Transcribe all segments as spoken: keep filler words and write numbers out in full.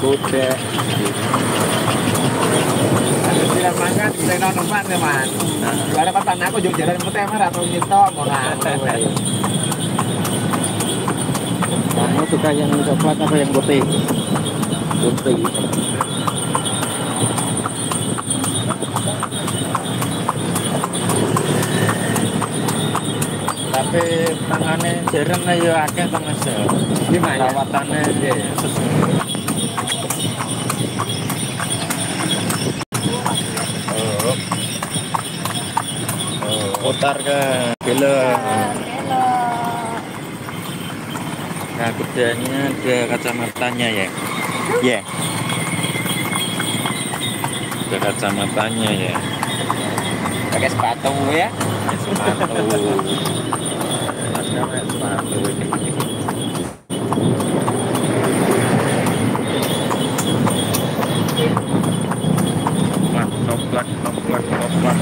kuda. Tidak makan, kita nonton teman. Juara kota aku juga jalan putih mah atau nyetok mau Kamu suka yang coklat apa yang putih? Putih. Tapi tangannya jarang ayo akeh to Mas. Gimana? Perawatannya nggih. Oh. Oh, putar ke belok. Nah, kudanya ada kacamatanya ya. Ya. Yeah. Ada kacamatanya ya. Pakai sepatu ya. Sepatu. Ada sepatu ini. Wah, toplak, toplak, toplak.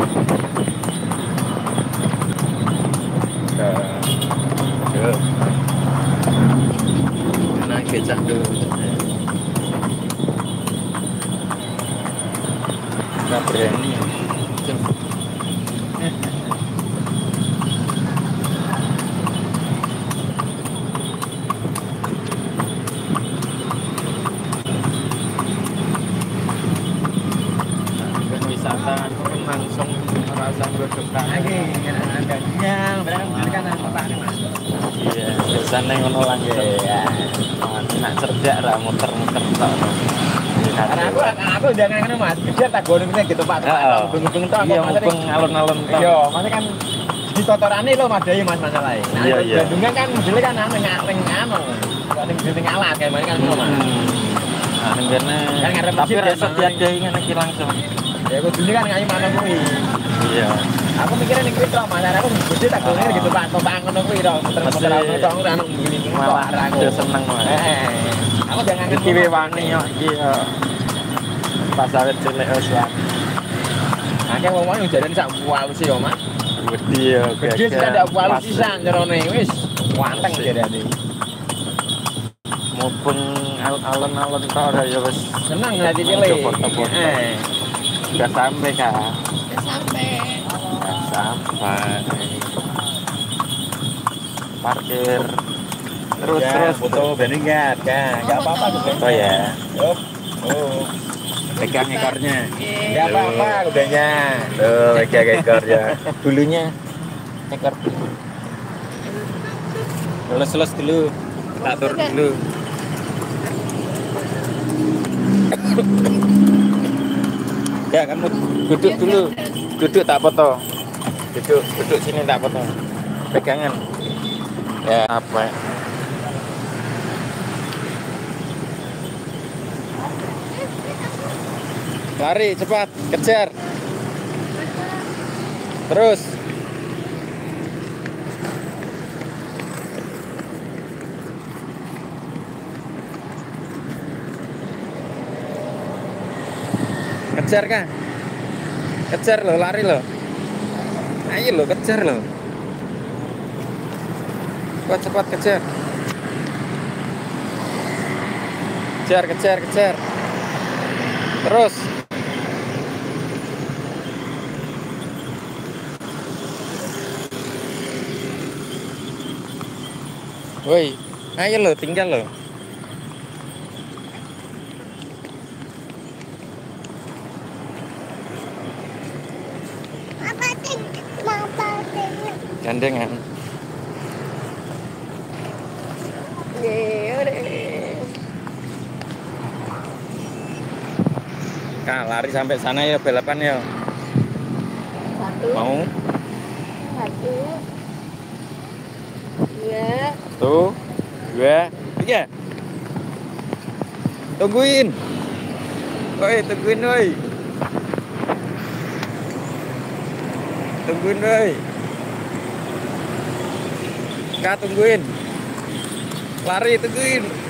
Nah, nah, becak dulu. Nggak berani. Wisata langsung merasa berduka lagi Yang berarti kan apa nih Mas? iya biasanya ngono lah ya nak cerdak lah muter-muter tok Karena aku aku udah ngangen Mas, gede tak gonongnya gitu Pak. Bung-bung tok. Iya mumpung alun-alun tok. Iya, maksudnya kan di totorane lho madai Mas masalahnya. Nah, iya, iya. Bandungan kan modelnya kan anu ning anu. Kok ning ning alat kayak kan ngono Mas. Nah, ngene kan ngarep tapi masjid, rasa kan, diadai ngene iki langsung. Ya kudune kan ngayu mana kuwi. Iya. Aku mikirnya ning kene tok Mas, aku gede tak gonongnya gitu Pak. Topak ngono kuwi tok, muter-muter anu tok anu ngene iki malah aku seneng Mas. Heeh. Aku jangan iki wani yo iki yo. Pas awet cilik wis lah. Akeh wong-wong yo jaran sak walusi yo Mas. Gede yo. Gede sih ada walusi sak jerone wis wanteng jarane. Mumpung alun-alun tok ora ya wis seneng hati cilik. Eh. Sudah sampai kah? Sudah sampai. Sudah sampai. Parkir. Terus ya, terus foto beningat kan. Enggak apa-apa tuh. Foto ya. Yup. Oh. Pegang ekornya. Enggak apa-apa kudanya. Tuh, pegang ekornya. Bulunya. Ekor. Lulus-lulus dulu. Tak turun dulu. Ya kamu duduk dulu, duduk tak foto, duduk duduk sini tak foto, pegangan. Ya apa? Lari cepat, kejar, terus. Kejar kan? Kejar lo, lari lo. Ayo lo, kejar lo. Cepat cepat kejar. Kejar, kejar, kejar. Terus. Woi, ayo lo, tinggal lo. Gandengan. Kak, lari sampai sana ya, balapan ya. Satu. Mau? Satu. Dua. Satu, dua, tiga. Tungguin. Woi, tungguin woi. Tungguin woi. Kak, tungguin. Lari, tungguin.